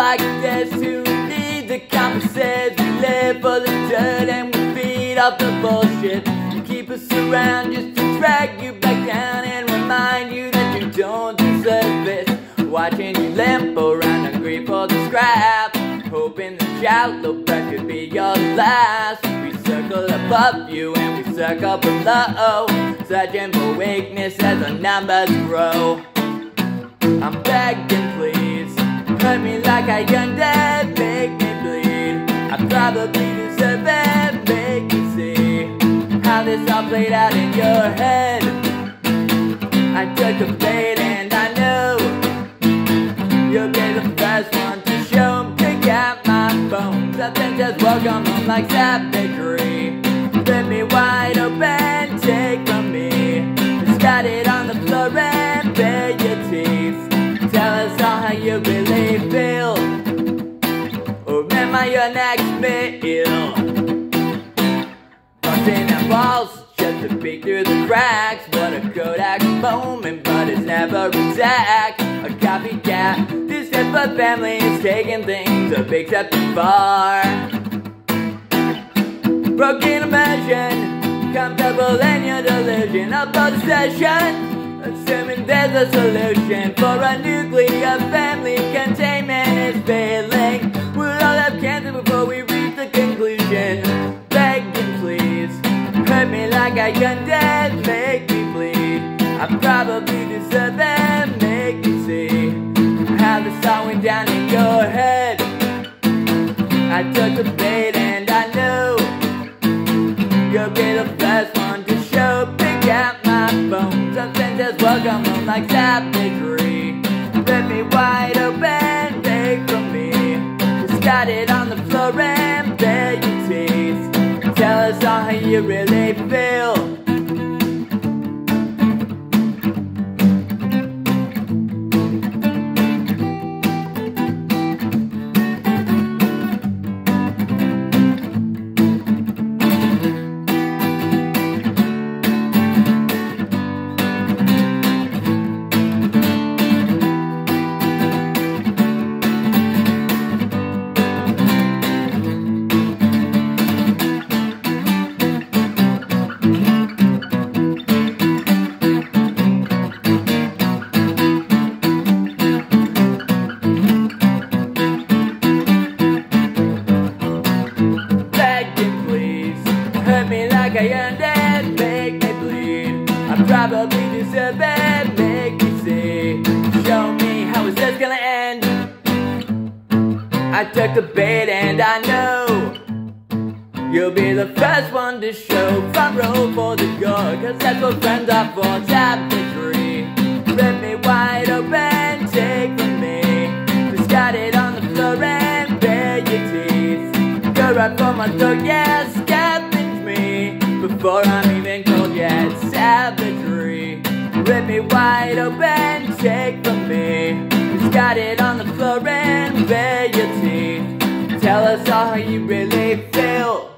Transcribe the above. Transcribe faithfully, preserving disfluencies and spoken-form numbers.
like this who need the compasses. We live for the dirt and we feed off the bullshit. You keep us around just to drag you back down and remind you that you don't deserve this. Watching you limp around hungry for the scrap, hoping the shallow breath could be your last. We circle above you and we circle below, searching for weakness as the numbers grow. I'm begging, please, hurt me like I undead, make me bleed. I probably deserve it, make me see how this all played out in your head. I took a bait and I know you'll be the first one to show. Pick out my bones, I think just welcome home like savagery. Rip me wide open, take from me. Discard it on the floor and bare your teeth. Tell us all how you really feel, or am I your next meal? Busting at walls just to peek through the cracks. What a Kodak moment, but it's never exact. A copycat, this separate family is taking things a big step too far. Broken immersion, comfortable in your delusion of possession. Assuming there's a solution for a nuclear family, containment is failing. We'll all have cancer before we reach the conclusion. Begging, please, hurt me like I undead, make me bleed. I probably deserve it, make me see how this all went down in your head. I took the bait and I know you'll be the first one to show. Pick out my bones, I think just welcome home like savagery. Rip me wide open, take from me. Discard it on the floor and bare your teeth. Tell us all how you really feel. Hurt me like I earned it, make me bleed. I probably deserve it, make me see. Show me how is this gonna end. I took the bait and I know you'll be the first one to show. Front row for the gore, cause that's what friends are for. Savagery, rip me wide open, take from me. Discard it on the floor and bare your teeth. Go right for my throat, yes, before I'm even cold yet. Savagery, rip me wide open, take from me. Discard it on the floor and bare your teeth. Tell us all how you really feel.